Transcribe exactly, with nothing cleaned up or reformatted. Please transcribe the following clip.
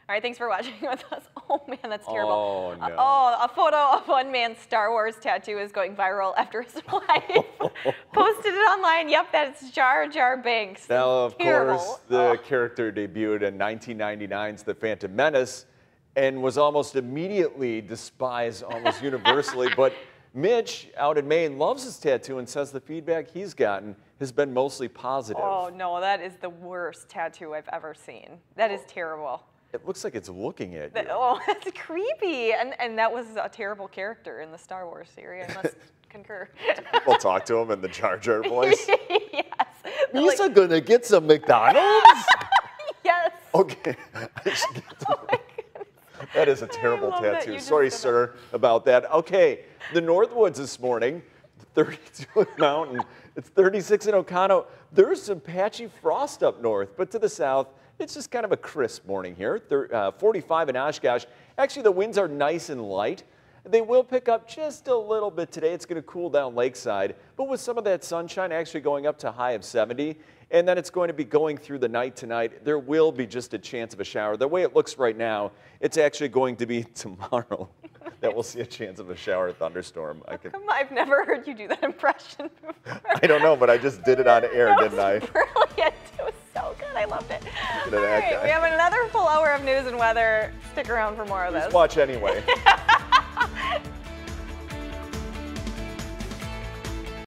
All right, thanks for watching with us. Oh man, that's terrible. Oh, no. Uh, oh, a photo of one man's Star Wars tattoo is going viral after his wife posted it online. Yep, that's Jar Jar Binks. Now, of Terrible. course, the oh. character debuted in nineteen ninety-nine's The Phantom Menace and was almost immediately despised almost universally. But Mitch, out in Maine, loves his tattoo and says the feedback he's gotten has been mostly positive. Oh no, that is the worst tattoo I've ever seen. That is terrible. It looks like it's looking at you. That, oh, that's creepy. And and that was a terrible character in the Star Wars series. I must concur. People talk to him in the Jar Jar voice. Yes. Lisa Like, gonna get some McDonald's? yes. Okay. I should get to Oh my That is a terrible love that tattoo. you just Sorry, did sir, about that. Okay, the Northwoods this morning, thirty-two in Mountain. It's thirty-six in Oconto. There's some patchy frost up north, but to the south, it's just kind of a crisp morning here. Thir uh, forty-five in Oshkosh. Actually, the winds are nice and light. They will pick up just a little bit today. It's going to cool down lakeside, but with some of that sunshine actually going up to a high of seventy, and then it's going to be going through the night tonight. There will be just a chance of a shower. The way it looks right now, it's actually going to be tomorrow that we'll see a chance of a shower thunderstorm. I can. Come on, I've never heard you do that impression before. I don't know, but I just did it on air, That didn't I? was brilliant. It was so good. I loved it. at All that right, guy. we have another full hour of news and weather. Stick around for more of this. Just watch anyway.